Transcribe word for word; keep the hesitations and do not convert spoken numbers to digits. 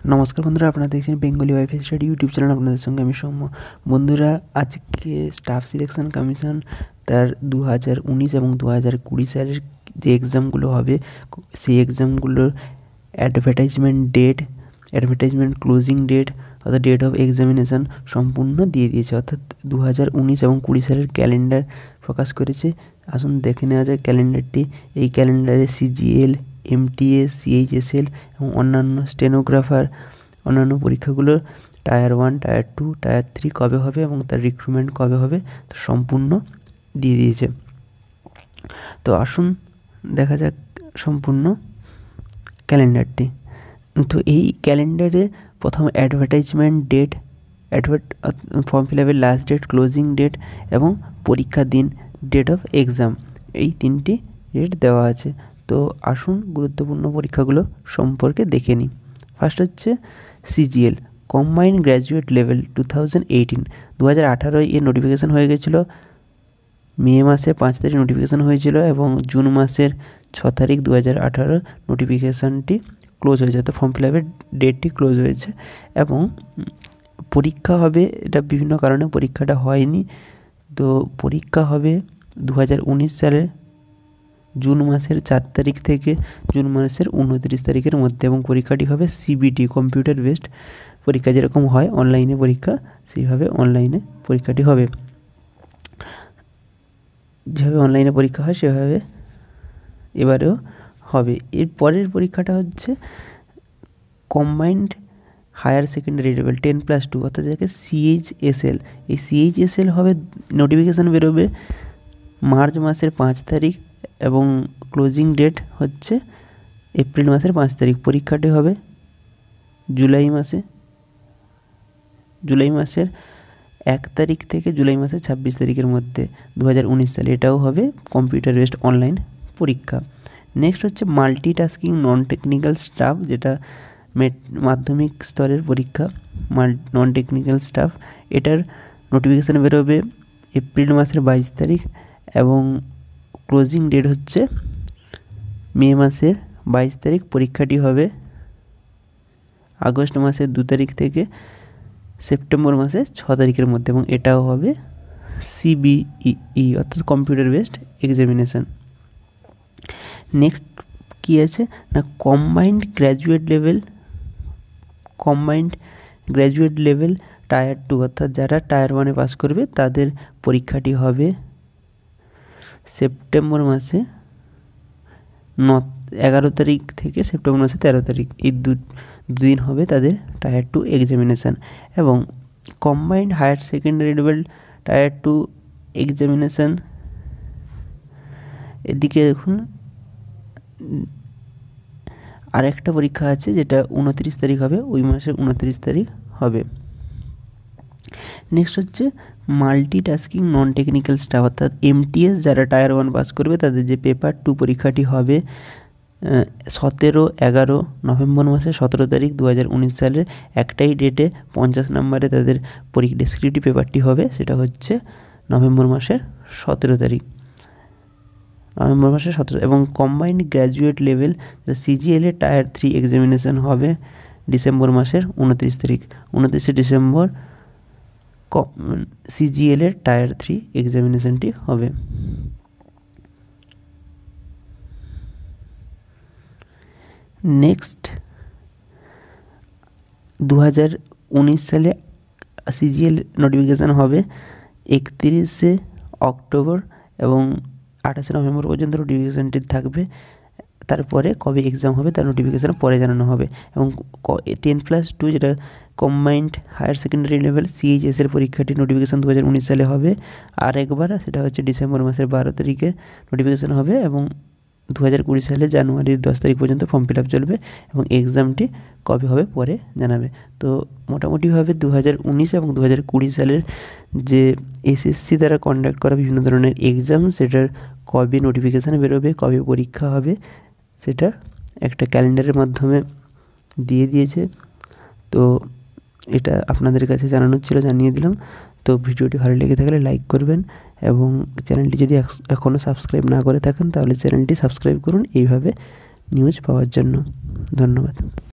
নমস্কার বন্ধুরা, আপনারা দেখছেন Bengali WiFi study YouTube channel. আপনাদের সঙ্গে আমি সৌম্য। বন্ধুরা, আজকে স্টাফ সিলেকশন কমিশন তার দু হাজার উনিশ এবং দু হাজার কুড়ি সালের যে এক্সামগুলো হবে, সেই এক্সামগুলোর advertisement date, advertisement closing date অর্থাৎ ডেট অফ এক্সামিনেশান সম্পূর্ণ দিয়ে দিয়েছে। অর্থাৎ দু হাজার উনিশ এবং কুড়ি সালের ক্যালেন্ডার প্রকাশ করেছে। আসুন দেখে নেওয়া যায় ক্যালেন্ডারটি। এই ক্যালেন্ডারে সিজিএল, এমটিএস, সিএইচএসএল এবং অন্যান্য স্টেনোগ্রাফার অন্যান্য পরীক্ষাগুলোর tier one, tier two, tier three কবে হবে এবং তার রিক্রুটমেন্ট কবে হবে তা সম্পূর্ণ দিয়ে দিয়েছে। তো আসুন দেখা যাক সম্পূর্ণ ক্যালেন্ডারটি। তো এই ক্যালেন্ডারে প্রথম advertisement date, advert form fill আপের লাস্ট ডেট, ক্লোজিং ডেট এবং পরীক্ষার দিন, ডেট অফ এক্সাম, এই তিনটি ডেট দেওয়া আছে। তো আসুন গুরুত্বপূর্ণ পরীক্ষাগুলো সম্পর্কে দেখে নিই। ফার্স্ট হচ্ছে CGL, combined graduate level two thousand eighteen. দু হাজার আঠারোয় এর নোটিফিকেশান হয়ে গেছিলো। মে মাসে পাঁচ তারিখ নোটিফিকেশান হয়েছিল এবং জুন মাসের ছ তারিখ দু হাজার আঠারো নোটিফিকেশানটি ক্লোজ হয়েছে, তো ফর্ম ফিল আপের ডেটটি ক্লোজ হয়েছে এবং পরীক্ষা হবে, এটা বিভিন্ন কারণে পরীক্ষাটা হয়নি। তো পরীক্ষা হবে দু হাজার উনিশ সালের জুন মাসের চার তারিখ থেকে জুন মাসের উনত্রিশ তারিখের মধ্যে এবং পরীক্ষাটি হবে সিবিটি, কম্পিউটার বেসড পরীক্ষা। যেরকম হয় অনলাইনে পরীক্ষা, সেইভাবে অনলাইনে পরীক্ষাটি হবে। যেভাবে অনলাইনে পরীক্ষা হয় সেভাবে এবারেও হবে। এর পরের পরীক্ষাটা হচ্ছে combined higher secondary level ten plus two, অর্থাৎ যাকে সিএইচএসএল। এই সিএইচএসএল হবে, নোটিফিকেশান বেরোবে মার্চ মাসের পাঁচ তারিখ এবং ক্লোজিং ডেট হচ্ছে এপ্রিল মাসের পাঁচ তারিখ। পরীক্ষাটি হবে জুলাই মাসে, জুলাই মাসের এক তারিখ থেকে জুলাই মাসের ছাব্বিশ তারিখের মধ্যে দু হাজার উনিশ সালে। এটাও হবে কম্পিউটার বেসড অনলাইন পরীক্ষা। নেক্সট হচ্ছে মাল্টিটাস্কিং নন টেকনিক্যাল স্টাফ, যেটা মেট মাধ্যমিক স্তরের পরীক্ষা, মাল নন টেকনিক্যাল স্টাফ। এটার নোটিফিকেশান বেরোবে এপ্রিল মাসের বাইশ তারিখ এবং ক্লোজিং ডেট হচ্ছে মে মাসের বাইশ তারিখ। পরীক্ষাটি হবে আগস্ট মাসের দু তারিখ থেকে সেপ্টেম্বর মাসের ছ তারিখের মধ্যে এবং এটাও হবে সিবিই অর্থাৎ কম্পিউটার বেসড এক্সামিনেশান। নেক্সট কী আছে না, combined graduate level, combined graduate level tier two, অর্থাৎ যারা টায়ার ওয়ানে পাস করবে তাদের পরীক্ষাটি হবে সেপ্টেম্বর মাসে ন এগারো তারিখ থেকে সেপ্টেম্বর মাসে তেরো তারিখ, এই দু দুদিন হবে তাদের টায়ার টু এক্সামিনেশান। এবং combined higher secondary level tier two examination, এদিকে দেখুন আরেকটা পরীক্ষা আছে যেটা উনত্রিশ তারিখ হবে, ওই মাসের উনত্রিশ তারিখ হবে। নেক্সট হচ্ছে মাল্টিটাস্কিং নন টেকনিক্যাল স্টাফ, অর্থাৎ এমটিএস যারা টায়ার ওয়ান পাস করবে তাদের যে পেপার টু পরীক্ষাটি হবে সতেরো এগারো নভেম্বর মাসে সতেরো তারিখ দু হাজার উনিশ সালের একটাই ডেটে পঞ্চাশ নম্বরে তাদের পরীক্ষা ডেসক্রিপটিভ পেপারটি হবে, সেটা হচ্ছে নভেম্বর মাসের সতেরো তারিখ নভেম্বর মাসের সতেরো এবং কম্বাইন্ড গ্র্যাজুয়েট লেভেল সিজিএলের টায়ার থ্রি এক্সামিনেশান হবে ডিসেম্বর মাসের উনত্রিশ তারিখ উনত্রিশে ডিসেম্বর সিজিএলের টায়ার থ্রি এক্সামিনেশানটি হবে। নেক্সট দু হাজার উনিশ সালে সিজিএল নোটিফিকেশান হবে একত্রিশে অক্টোবর এবং আঠাশে নভেম্বর পর্যন্ত নোটিফিকেশানটি থাকবে। তারপরে কবে এক্সাম হবে তার নোটিফিকেশান পরে জানানো হবে। এবং টেন প্লাস টু যেটা কম্বাইন্ড হায়ার সেকেন্ডারি লেভেল সিএইচএসের পরীক্ষাটি নোটিফিকেশান দু হাজার উনিশ সালে হবে আর একবার, সেটা হচ্ছে ডিসেম্বর মাসের বারো তারিখে নোটিফিকেশান হবে এবং দু হাজার কুড়ি সালে জানুয়ারির দশ তারিখ পর্যন্ত ফর্ম ফিল আপ চলবে এবং এক্সামটি কবে হবে পরে জানাবে। তো মোটামুটিভাবে দু হাজার উনিশ এবং দু হাজার কুড়ি সালের যে এসএসসি দ্বারা কন্ডাক্ট করা বিভিন্ন ধরনের এক্সাম, সেটার কবে নোটিফিকেশান বেরোবে, কবে পরীক্ষা হবে, সেটা একটা ক্যালেন্ডারের মাধ্যমে দিয়ে দিয়েছে। তো এটা আপনাদের কাছে জানানোর ছিল, জানিয়ে দিলাম। তো ভিডিওটি ভালো লেগে থাকলে লাইক করবেন এবং চ্যানেলটি যদি এখনও সাবস্ক্রাইব না করে থাকেন তাহলে চ্যানেলটি সাবস্ক্রাইব করুন এইভাবে নিউজ পাওয়ার জন্য। ধন্যবাদ।